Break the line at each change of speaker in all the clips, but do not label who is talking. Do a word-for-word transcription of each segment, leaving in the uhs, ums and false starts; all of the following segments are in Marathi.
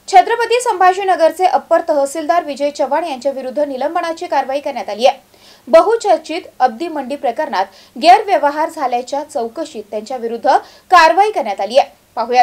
छत्रपती संभाजीनगरचे अप्पर तहसीलदार विजय चव्हाण यांच्या विरुद्ध निलंबनाची कारवाई करण्यात आली आहे। बहुचर्चित अब्दी मंडी प्रकरणात गैरव्यवहार झाल्याच्या चौकशीत त्यांच्या विरुद्ध कारवाई करण्यात आली आहे। पाहूयात।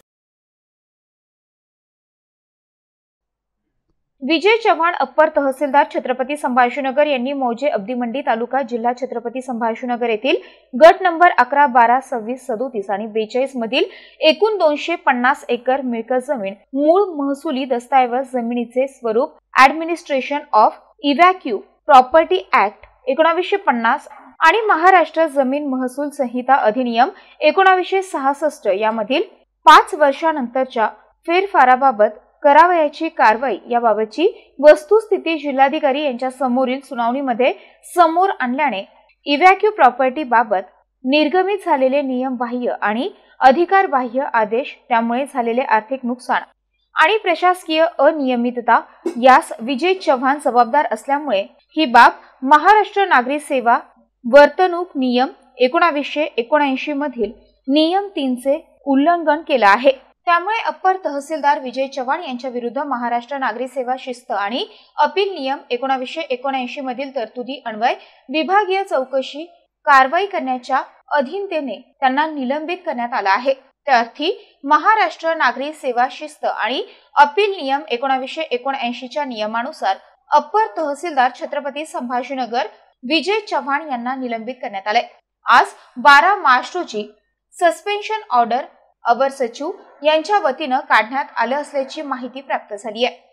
विजय चव्हाण अप्पर तहसीलदार छत्रपती संभाजीनगर यांनी मौजे अब्दी मंडी तालुका जिल्हा छत्रपती संभाजीनगर येथील गट नंबर अकरा बारा सव्वीस सदोतीस आणि बेचाळीस मधील एकूण दोनशे पन्नास एकर मिळकत जमीन मूळ महसुली दस्तऐवज जमिनीचे स्वरूप administration of evacuee property act एकोणीसशे पन्नास आणि महाराष्ट्र जमीन महसूल संहिता अधिनियम एकोणीसशे सहासष्ट यामधील पाच वर्षानंतरच्या फेरफाराबाबत करावयाची कारवाई याबाबतची वस्तुस्थिती जिल्हाधिकारी यांच्या समोरील सुनावणीमध्ये समोर आणल्याने इव्हॅक्यू प्रॉपर्टी बाबत निर्गमित झालेले नियम बाह्य आणि अधिकार बाह्य आदेश, त्यामुळे झालेले आर्थिक नुकसान आणि प्रशासकीय अनियमितता यास विजय चव्हाण जबाबदार असल्यामुळे ही बाब महाराष्ट्र नागरी सेवा वर्तणूक नियम एकोणीसशे एकोणऐंशी मधील नियम तीन चे उल्लंघन केले आहे। त्यामुळे अप्पर तहसीलदार विजय चव्हाण यांच्या विरुद्ध महाराष्ट्र नागरी सेवा शिस्त आणि अपील नियम एकोणीसशे एकोणऐंशी मधील तरतुदी अन्वय विभागीय चौकशी कारवाई करण्याच्या अधीनतेने त्यांना निलंबित करण्यात आला आहे। त्याअर्थी महाराष्ट्र नागरी सेवा शिस्त आणि अपील नियम एकोणीसशे एकोणऐंशी च्या नियमानुसार अप्पर तहसीलदार छत्रपती संभाजीनगर विजय चव्हाण यांना निलंबित करण्यात आले। आज बारा मार्च रोजी सस्पेन्शन ऑर्डर अवर सचिव यांच्या वतीने काढण्यात आले असल्याची माहिती प्राप्त झाली आहे।